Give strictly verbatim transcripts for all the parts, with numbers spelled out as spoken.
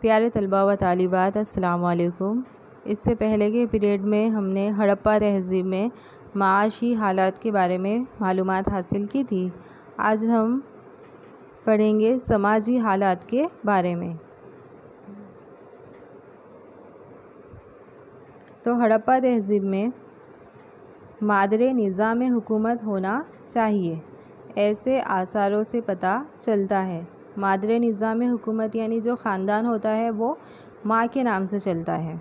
پیارے طلباء و طالبات السلام علیکم۔ اس سے پہلے کے پیریڈ میں ہم نے ہڑپا تہذیب میں معاشی حالات کے بارے میں معلومات حاصل کی تھی۔ آج ہم پڑھیں گے سماجی حالات کے بارے میں۔ تو ہڑپا تہذیب میں مادر نظام حکومت ہونا چاہیے، ایسے آثاروں سے پتہ چلتا ہے۔ مادر نظام حکومت یعنی جو خاندان ہوتا ہے وہ ماں کے نام سے چلتا ہے۔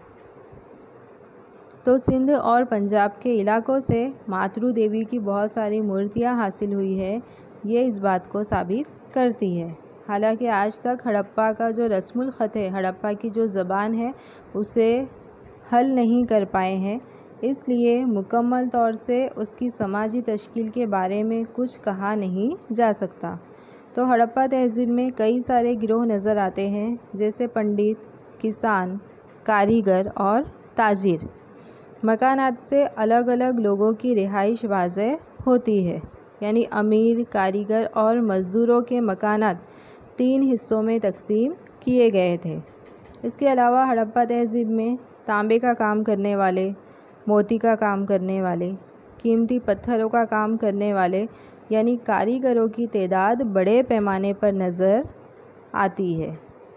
تو سندھ اور پنجاب کے علاقوں سے ماترو دیوی کی بہت ساری مورتیاں حاصل ہوئی ہے، یہ اس بات کو ثابت کرتی ہے۔ حالانکہ آج تک ہڑپا کا جو رسم الخط ہے، ہڑپا کی جو زبان ہے اسے حل نہیں کر پائے ہیں، اس لیے مکمل طور سے اس کی سماجی تشکیل کے بارے میں کچھ کہا نہیں جا سکتا۔ تو ہڑپا تہذیب میں کئی سارے گروہ نظر آتے ہیں، جیسے پنڈت، کسان، کاریگر اور تاجر۔ مکانات سے الگ الگ لوگوں کی رہائش واضح ہوتی ہے، یعنی امیر، کاریگر اور مزدوروں کے مکانات تین حصوں میں تقسیم کیے گئے تھے۔ اس کے علاوہ ہڑپا تہذیب میں تانبے کا کام کرنے والے، موتی کا کام کرنے والے، قیمتی پتھروں کا کام کرنے والے یعنی کاریگروں کی تعداد بڑے پیمانے پر نظر آتی ہے۔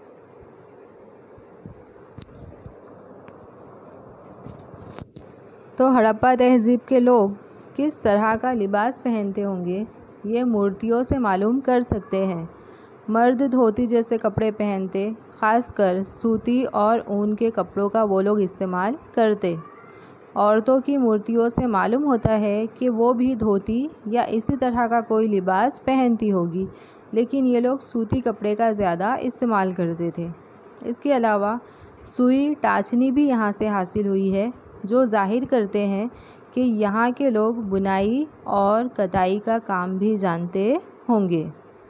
تو ہڑپا تہذیب کے لوگ کس طرح کا لباس پہنتے ہوں گے، یہ مورتیوں سے معلوم کر سکتے ہیں۔ مرد دھوتی جیسے کپڑے پہنتے، خاص کر سوتی اور اون کے کپڑوں کا وہ لوگ استعمال کرتے۔ عورتوں کی مورتیوں سے معلوم ہوتا ہے کہ وہ بھی دھوتی یا اسی طرح کا کوئی لباس پہنتی ہوگی، لیکن یہ لوگ سوتی کپڑے کا زیادہ استعمال کرتے تھے۔ اس کے علاوہ سوئی ٹاچنی بھی یہاں سے حاصل ہوئی ہے، جو ظاہر کرتے ہیں کہ یہاں کے لوگ بنائی اور کتائی کا کام بھی جانتے ہوں گے۔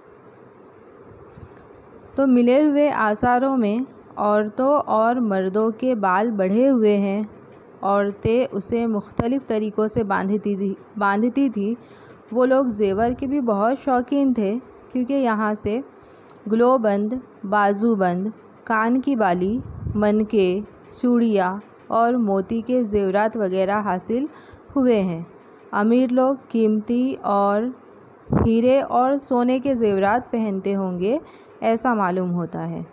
تو ملے ہوئے آثاروں میں عورتوں اور مردوں کے بال بڑھے ہوئے ہیں۔ عورتیں اسے مختلف طریقوں سے باندھتی تھی باندھتی تھی وہ لوگ زیور کے بھی بہت شوقین تھے، کیونکہ یہاں سے گلو بند، بازو بند، کان کی بالی، منکے، چوڑیاں اور موتی کے زیورات وغیرہ حاصل ہوئے ہیں۔ امیر لوگ قیمتی اور ہیرے اور سونے کے زیورات پہنتے ہوں گے، ایسا معلوم ہوتا ہے۔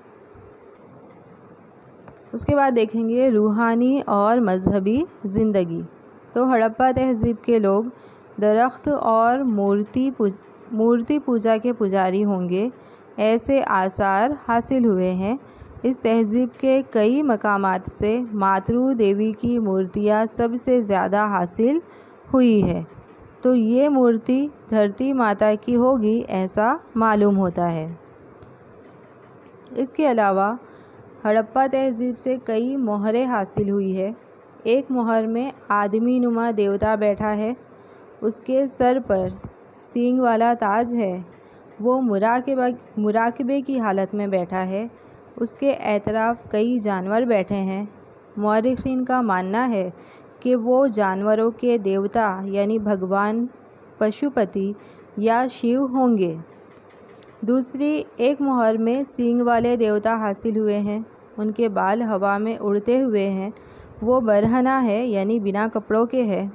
اس کے بعد دیکھیں گے روحانی اور مذہبی زندگی۔ تو ہڑپا تہذیب کے لوگ درخت اور مورتی مورتی پوجا کے پجاری ہوں گے، ایسے آثار حاصل ہوئے ہیں۔ اس تہذیب کے کئی مقامات سے ماترو دیوی کی مورتیاں سب سے زیادہ حاصل ہوئی ہے، تو یہ مورتی دھرتی ماتا کی ہوگی، ایسا معلوم ہوتا ہے۔ اس کے علاوہ ہڑپا تہذیب سے کئی مہریں حاصل ہوئی ہے۔ ایک مہر میں آدمی نما دیوتا بیٹھا ہے، اس کے سر پر سینگ والا تاج ہے، وہ مراقبہ مراقبے کی حالت میں بیٹھا ہے، اس کے اطراف کئی جانور بیٹھے ہیں۔ مورخین کا ماننا ہے کہ وہ جانوروں کے دیوتا یعنی بھگوان پشوپتی یا شیو ہوں گے۔ دوسری ایک مہر میں سینگ والے دیوتا حاصل ہوئے ہیں، ان کے بال ہوا میں اڑتے ہوئے ہیں، وہ برہنہ ہے یعنی بنا کپڑوں کے ہے،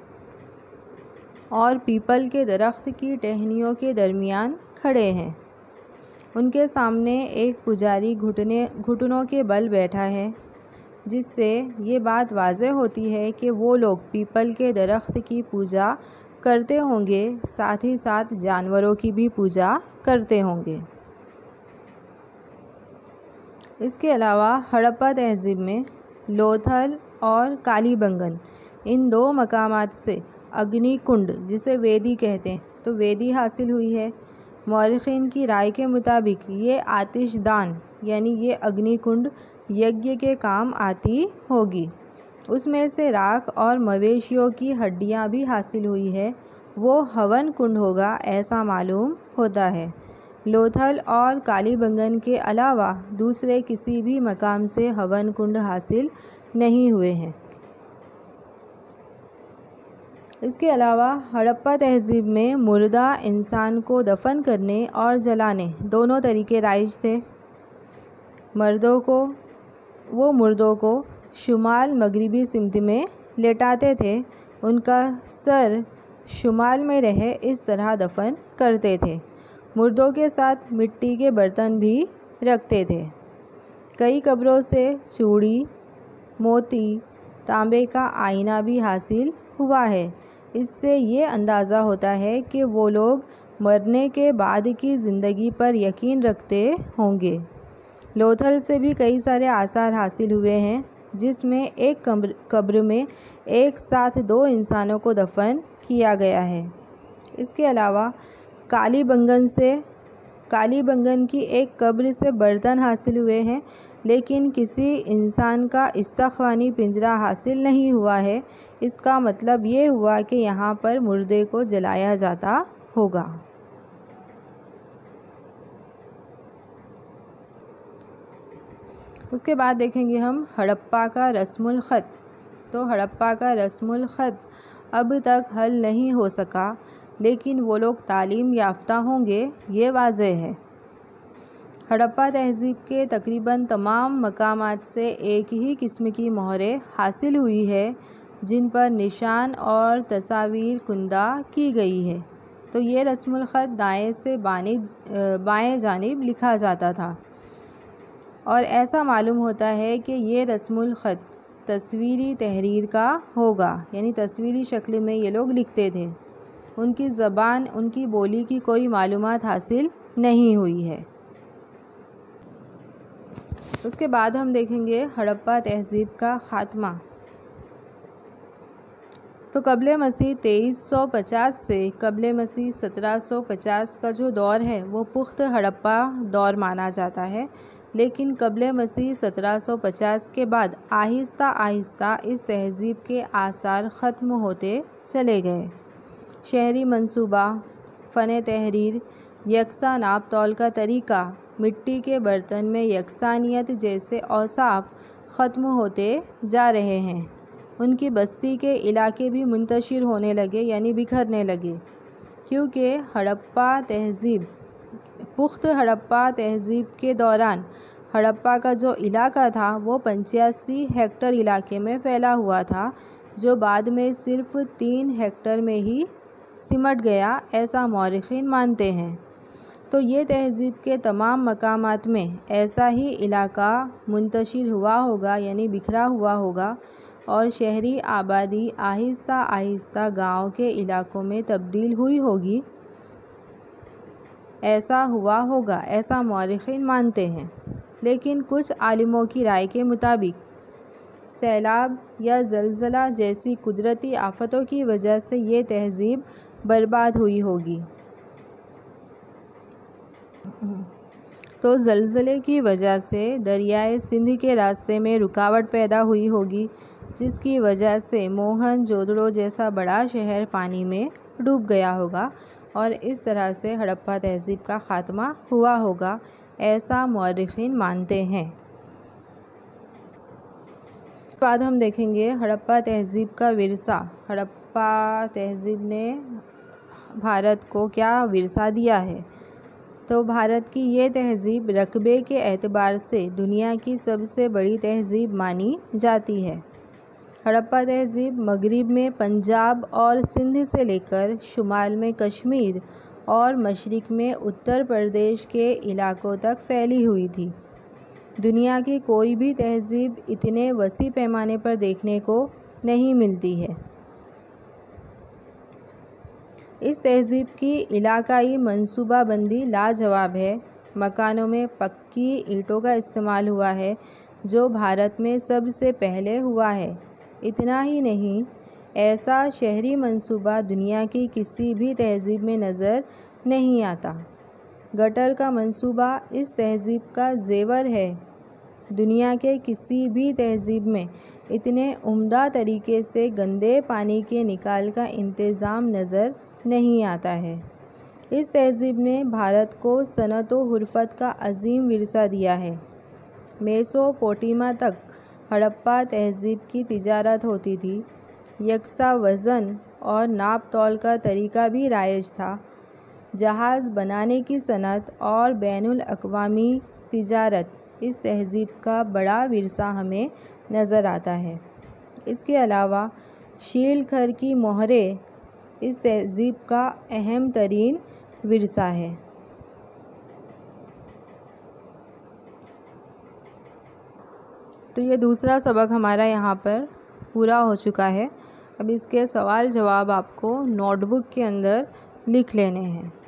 اور پیپل کے درخت کی ٹہنیوں کے درمیان کھڑے ہیں۔ ان کے سامنے ایک پجاری گھٹنے گھٹنوں کے بل بیٹھا ہے، جس سے یہ بات واضح ہوتی ہے کہ وہ لوگ پیپل کے درخت کی پوجا کرتے ہوں گے، ساتھ ہی ساتھ جانوروں کی بھی پوجا کرتے ہوں گے۔ اس کے علاوہ ہڑپا تہذیب میں لوتھل اور کالی بنگن، ان دو مقامات سے اگنی کنڈ جسے ویدی کہتے ہیں، تو ویدی حاصل ہوئی ہے۔ مورخین کی رائے کے مطابق یہ آتش دان یعنی یہ اگنی کنڈ یجنا کے کام آتی ہوگی۔ اس میں سے راکھ اور مویشیوں کی ہڈیاں بھی حاصل ہوئی ہے، وہ ہون کنڈ ہوگا، ایسا معلوم ہوتا ہے۔ لوتھل اور کالی بنگن کے علاوہ دوسرے کسی بھی مقام سے ہون کنڈ حاصل نہیں ہوئے ہیں۔ اس کے علاوہ ہڑپا تہذیب میں مردہ انسان کو دفن کرنے اور جلانے دونوں طریقے رائج تھے۔ مردوں کو وہ مردوں کو شمال مغربی سمت میں لٹاتے تھے، ان کا سر شمال میں رہے اس طرح دفن کرتے تھے۔ مردوں کے ساتھ مٹی کے برتن بھی رکھتے تھے۔ کئی قبروں سے چوڑی، موتی، تانبے کا آئینہ بھی حاصل ہوا ہے۔ اس سے یہ اندازہ ہوتا ہے کہ وہ لوگ مرنے کے بعد کی زندگی پر یقین رکھتے ہوں گے۔ لوتھل سے بھی کئی سارے آثار حاصل ہوئے ہیں، جس میں ایک قبر میں ایک ساتھ دو انسانوں کو دفن کیا گیا ہے۔ اس کے علاوہ کالی بنگن سے کالی بنگن کی ایک قبر سے برتن حاصل ہوئے ہیں، لیکن کسی انسان کا استخوانی پنجرہ حاصل نہیں ہوا ہے۔ اس کا مطلب یہ ہوا کہ یہاں پر مردے کو جلایا جاتا ہوگا۔ اس کے بعد دیکھیں گے ہم ہڑپا کا رسم الخط۔ تو ہڑپا کا رسم الخط اب تک حل نہیں ہو سکا، لیکن وہ لوگ تعلیم یافتہ ہوں گے، یہ واضح ہے۔ ہڑپا تہذیب کے تقریباً تمام مقامات سے ایک ہی قسم کی مہریں حاصل ہوئی ہیں، جن پر نشان اور تصاویر کندہ کی گئی ہے۔ تو یہ رسم الخط دائیں سے بائیں جانب لکھا جاتا تھا، اور ایسا معلوم ہوتا ہے کہ یہ رسم الخط تصویری تحریر کا ہوگا، یعنی تصویری شکل میں یہ لوگ لکھتے تھے۔ ان کی زبان، ان کی بولی کی کوئی معلومات حاصل نہیں ہوئی ہے۔ اس کے بعد ہم دیکھیں گے ہڑپا تہذیب کا خاتمہ۔ تو قبل مسیح تیئیس سو پچاس سے قبل مسیح سترہ سو پچاس کا جو دور ہے وہ پخت ہڑپا دور مانا جاتا ہے، لیکن قبل مسیح سترہ سو پچاس کے بعد آہستہ آہستہ اس تہذیب کے آثار ختم ہوتے چلے گئے۔ شہری منصوبہ، فن تحریر، یکساں ناپ تول کا طریقہ، مٹی کے برتن میں یکسانیت جیسے اوصاف ختم ہوتے جا رہے ہیں۔ ان کی بستی کے علاقے بھی منتشر ہونے لگے، یعنی بکھرنے لگے، کیونکہ ہڑپا تہذیب پخت ہڑپا تہذیب کے دوران ہڑپا کا جو علاقہ تھا وہ پچاسی ہیکٹر علاقے میں پھیلا ہوا تھا، جو بعد میں صرف تین ہیکٹر میں ہی سمٹ گیا، ایسا مورخین مانتے ہیں۔ تو یہ تہذیب کے تمام مقامات میں ایسا ہی علاقہ منتشر ہوا ہوگا، یعنی بکھرا ہوا ہوگا، اور شہری آبادی آہستہ آہستہ گاؤں کے علاقوں میں تبدیل ہوئی ہوگی، ایسا ہوا ہوگا، ایسا مورخین مانتے ہیں۔ لیکن کچھ عالموں کی رائے کے مطابق سیلاب یا زلزلہ جیسی قدرتی آفتوں کی وجہ سے یہ تہذیب برباد ہوئی ہوگی۔ تو زلزلے کی وجہ سے دریائے سندھ کے راستے میں رکاوٹ پیدا ہوئی ہوگی، جس کی وجہ سے موہن جودڑو جیسا بڑا شہر پانی میں ڈوب گیا ہوگا، اور اس طرح سے ہڑپا تہذیب کا خاتمہ ہوا ہوگا، ایسا مورخین مانتے ہیں۔ اس کے بعد ہم دیکھیں گے ہڑپا تہذیب کا ورثہ۔ ہڑپا تہذیب نے بھارت کو کیا ورثہ دیا ہے؟ تو بھارت کی یہ تہذیب رقبے کے اعتبار سے دنیا کی سب سے بڑی تہذیب مانی جاتی ہے۔ ہڑپا تہذیب مغرب میں پنجاب اور سندھ سے لے کر شمال میں کشمیر اور مشرق میں اتر پردیش کے علاقوں تک پھیلی ہوئی تھی۔ دنیا کی کوئی بھی تہذیب اتنے وسیع پیمانے پر دیکھنے کو نہیں ملتی ہے۔ اس تہذیب کی علاقائی منصوبہ بندی لاجواب ہے۔ مکانوں میں پکی اینٹوں کا استعمال ہوا ہے، جو بھارت میں سب سے پہلے ہوا ہے۔ اتنا ہی نہیں، ایسا شہری منصوبہ دنیا کی کسی بھی تہذیب میں نظر نہیں آتا۔ گٹر کا منصوبہ اس تہذیب کا زیور ہے۔ دنیا کے کسی بھی تہذیب میں اتنے عمدہ طریقے سے گندے پانی کے نکال کا انتظام نظر نہیں آتا ہے۔ اس تہذیب نے بھارت کو صنعت و حرفت کا عظیم ورثہ دیا ہے۔ میسوپوٹیما تک ہڑپا تہذیب کی تجارت ہوتی تھی۔ یکساں وزن اور ناپ تول کا طریقہ بھی رائج تھا۔ جہاز بنانے کی صنعت اور بین الاقوامی تجارت اس تہذیب کا بڑا ورثہ ہمیں نظر آتا ہے۔ اس کے علاوہ شیل کھر کی مہریں اس تہذیب کا اہم ترین ورثہ ہے۔ تو یہ دوسرا سبق ہمارا یہاں پر پورا ہو چکا ہے۔ اب اس کے سوال جواب آپ کو نوٹ بک کے اندر لکھ لینے ہیں۔